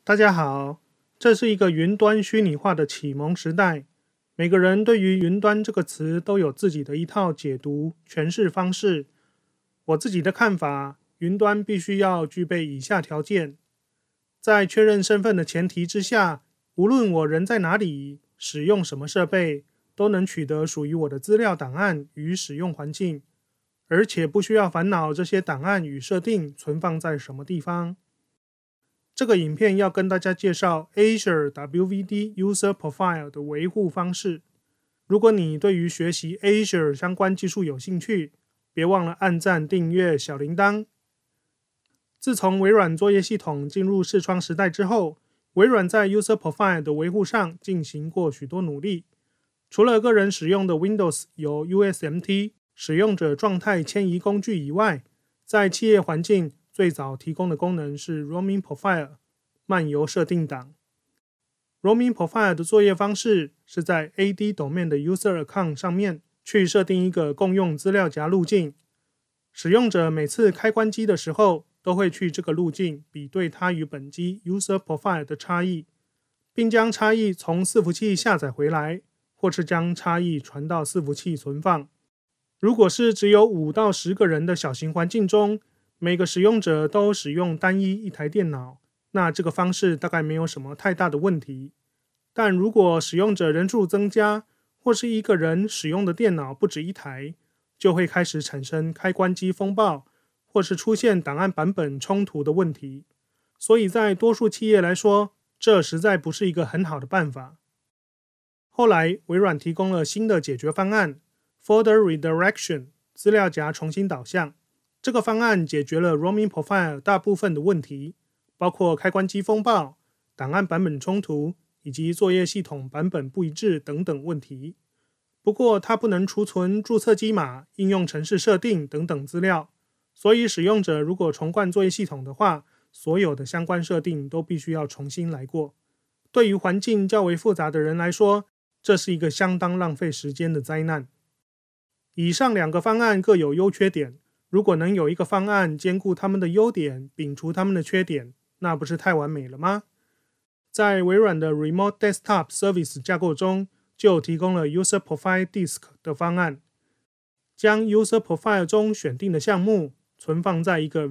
大家好，这是一个云端虚拟化的启蒙时代。每个人对于云端这个词都有自己的一套解读、诠释方式。我自己的看法，云端必须要具备以下条件：在确认身份的前提之下，无论我人在哪里，使用什么设备，都能取得属于我的资料档案与使用环境，而且不需要烦恼这些档案与设定存放在什么地方。这个影片要跟大家介绍 Azure WVD User Profile 的维护方式。如果你对于学习 Azure 相关技术有兴趣，别忘了按赞、订阅、小铃铛。自从微软作业系统进入视窗时代之后，微软在 User Profile 的维护上进行过许多努力。除了个人使用的 Windows 有 USMT 使用者状态迁移工具以外，在企业环境最早提供的功能是 Roaming Profile 漫游设定档。Roaming Profile 的作业方式是在 AD Domain 的 User Account 上面去设定一个共用资料夹路径。使用者每次开关机的时候，都会去这个路径比对它与本机 User Profile 的差异，并将差异从伺服器下载回来，或是将差异传到伺服器存放。如果是只有5到10个人的小型环境中，每个使用者都使用单一台电脑，那这个方式大概没有什么太大的问题。但如果使用者人数增加，或是一个人使用的电脑不止一台，就会开始产生开关机风暴，或是出现档案版本冲突的问题。所以在多数企业来说，这实在不是一个很好的办法。后来微软提供了新的解决方案 Folder Redirection 资料夹重新导向。这个方案解决了 Roaming Profile 大部分的问题，包括开关机风暴、档案版本冲突以及作业系统版本不一致等等问题。不过它不能储存注册机码、应用程式设定等等资料，所以使用者如果重灌作业系统的话，所有的相关设定都必须要重新来过。对于环境较为复杂的人来说，这是一个相当浪费时间的灾难。以上2个方案各有优缺点，如果能有一个方案兼顾他们的优点，摒除他们的缺点，那不是太完美了吗？在微软的 Remote Desktop Service 架构中，就提供了 User Profile Disk 的方案，将 User Profile 中选定的项目存放在一个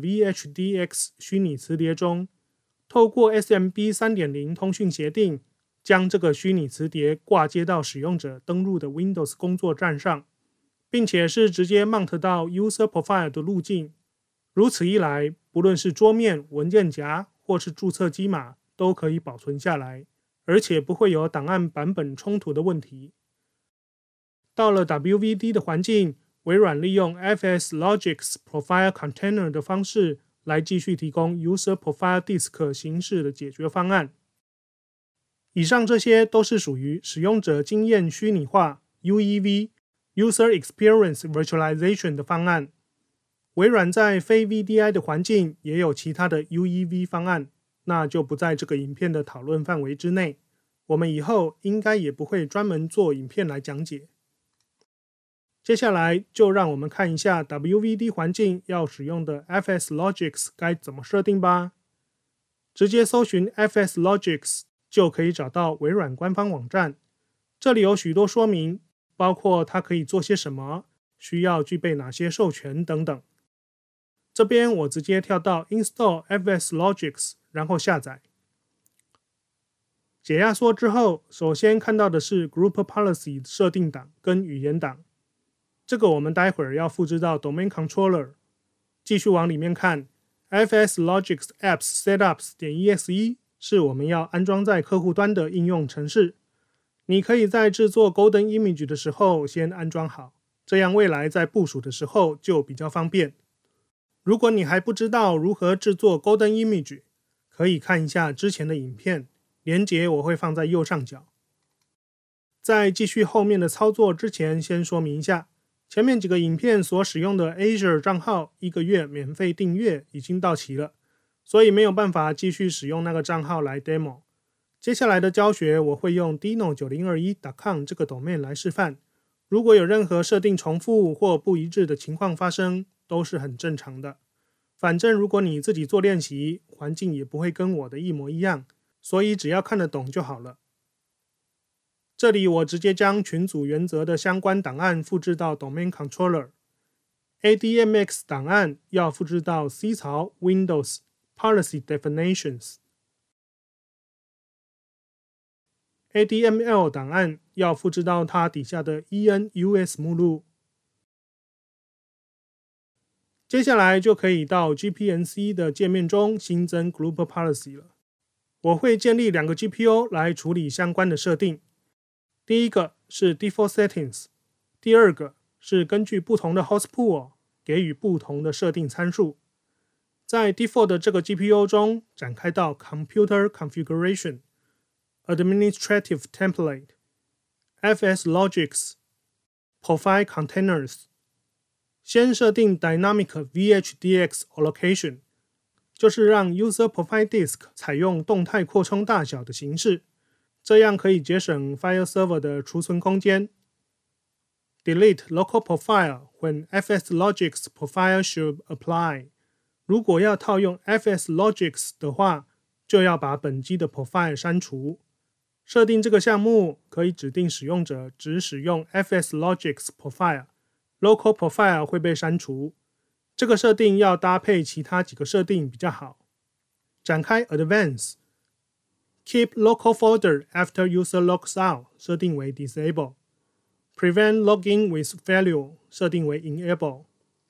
VHDX 虚拟磁碟中，透过 SMB 3.0 通讯协定，将这个虚拟磁碟挂接到使用者登录的 Windows 工作站上，并且是直接 mount 到 User Profile 的路径。如此一来，不论是桌面、文件夹或是注册机码都可以保存下来，而且不会有档案版本冲突的问题。到了 WVD 的环境，微软利用 FSLogix Profile Container 的方式来继续提供 User Profile Disk 形式的解决方案。以上这些都是属于使用者经验虚拟化 UEV User Experience Virtualization 的方案。微软在非 VDI 的环境也有其他的 UEV 方案，那就不在这个影片的讨论范围之内。我们以后应该也不会专门做影片来讲解。接下来就让我们看一下 WVD 环境要使用的 FSLogix 该怎么设定吧。直接搜寻 FSLogix 就可以找到微软官方网站，这里有许多说明，包括它可以做些什么，需要具备哪些授权等等。这边我直接跳到 Install FSLogix， 然后下载。解压缩之后，首先看到的是 Group Policy 设定档跟语言档，这个我们待会儿要复制到 Domain Controller。继续往里面看 FSLogix Apps Setups.exe 是我们要安装在客户端的应用程式。你可以在制作 Golden Image 的时候先安装好，这样未来在部署的时候就比较方便。如果你还不知道如何制作 Golden Image， 可以看一下之前的影片，连结我会放在右上角。在继续后面的操作之前，先说明一下，前面几个影片所使用的 Azure 账号1个月免费订阅已经到期了，所以没有办法继续使用那个账号来 demo。接下来的教学我会用 dino9021.com 这个 domain 来示范，如果有任何设定重复或不一致的情况发生，都是很正常的。反正如果你自己做练习，环境也不会跟我的一模一样， 所以只要看得懂就好了。这里我直接将群组原则的相关档案复制到 Domain Controller。ADMX 档案要复制到 C 槽 Windows Policy Definitions。ADML 档案要复制到它底下的 ENUS 目录。接下来就可以到 GPNC 的界面中新增 Group Policy 了。我会建立2个 GPO 来处理相关的设定。第一个是 Default Settings， 第二个是根据不同的 Host Pool 给予不同的设定参数。在 Default 的这个 GPO 中展开到 Computer Configuration、Administrative Template、FS Logics、Profile Containers。先设定 Dynamic VHDX Allocation， 就是让 User Profile Disk 采用动态扩充大小的形式，这样可以节省 File Server 的储存空间。Delete Local Profile when FS Logics Profile should apply。 如果要套用 FS Logics 的话，就要把本机的 Profile 删除。设定这个项目可以指定使用者只使用 FS Logics Profile。Local Profile 会被删除，这个设定要搭配其他几个设定比较好。展开 Advanced， Keep Local Folder after User logs out 设定为 Disable， Prevent Login with Failure 设定为 Enable，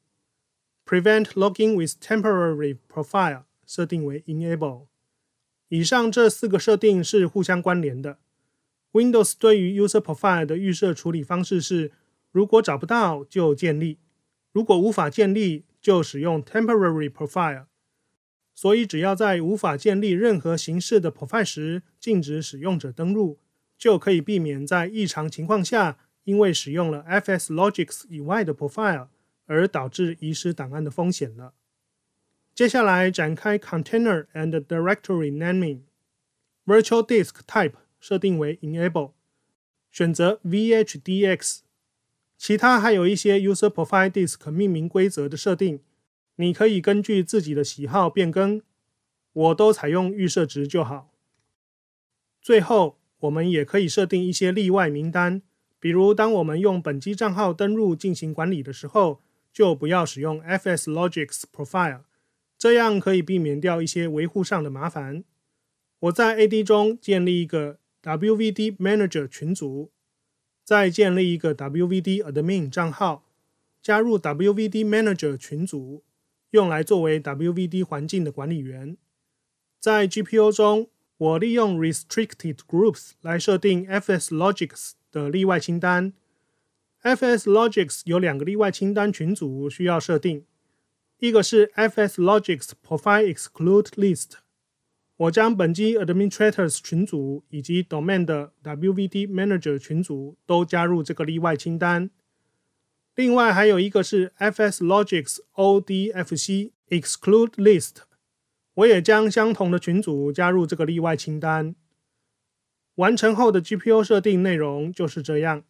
Prevent Login with Temporary Profile 设定为 Enable。 以上这4个设定是互相关联的。 Windows 对于 User Profile 的预设处理方式是如果找不到就建立，如果无法建立就使用 Temporary Profile。 所以只要在无法建立任何形式的 Profile 时禁止使用者登录，就可以避免在异常情况下因为使用了 FS Logics 以外的 Profile 而导致遗失档案的风险了。接下来展开 Container and Directory Naming， Virtual Disk Type 设定为 Enable， 选择 VHDX。其他还有一些 User Profile Disk 命名规则的设定，你可以根据自己的喜好变更，我都采用预设值就好。最后，我们也可以设定一些例外名单，比如当我们用本机账号登录进行管理的时候，就不要使用 FS Logics Profile， 这样可以避免掉一些维护上的麻烦。我在 AD 中建立一个 WVD Manager 群组，再建立一个 WVD Admin 账号，加入 WVD Manager 群组，用来作为 WVD 环境的管理员。在 GPO 中，我利用 Restricted Groups 来设定 FS Logics 的例外清单。FS Logics 有2个例外清单群组需要设定，一个是 FS Logics Profile Exclude List，我将本机 Administrators 群组以及 Domain 的 WVD Manager 群组都加入这个例外清单。另外还有一个是 FS Logics ODFC Exclude List， 我也将相同的群组加入这个例外清单。完成后的 GPO 设定内容就是这样。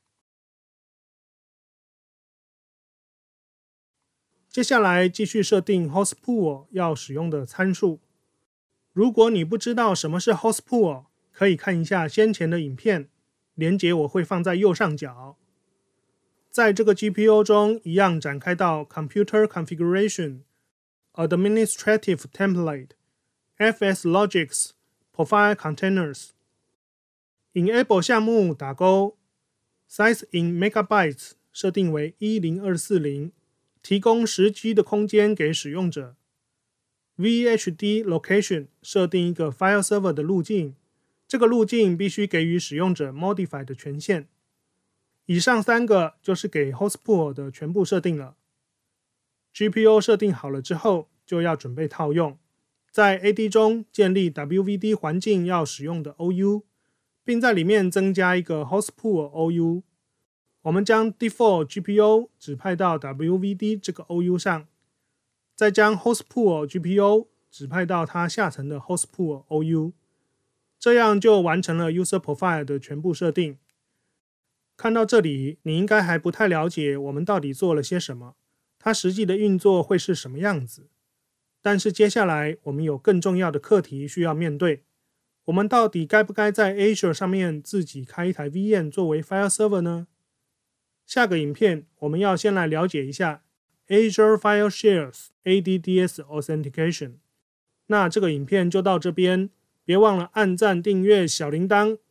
接下来继续设定 Host Pool 要使用的参数。如果你不知道什么是 Host Pool， 可以看一下先前的影片，连结我会放在右上角。在这个 GPO 中一样展开到 Computer Configuration、Administrative Template、FS Logics、Profile Containers。Enable 项目打勾 Size in Megabytes 设定为10240，提供10G 的空间给使用者。VHD Location 设定一个 File Server 的路径，这个路径必须给予使用者 Modify 的权限。以上3个就是给 Host Pool 的全部设定了。GPO 设定好了之后，就要准备套用。在 AD 中建立 WVD 环境要使用的 OU， 并在里面增加一个 Host Pool OU。我们将 Default GPO 指派到 WVD 这个 OU 上，再将 Host Pool GPO 指派到它下层的 Host Pool OU， 这样就完成了 User Profile 的全部设定。看到这里，你应该还不太了解我们到底做了些什么，它实际的运作会是什么样子。但是接下来我们有更重要的课题需要面对， 我们到底该不该在 Azure 上面自己开一台 VM 作为 File Server 呢？下个影片我们要先来了解一下 Azure File Shares ADDS Authentication。那这个影片就到这边，别忘了按赞、订阅、小铃铛，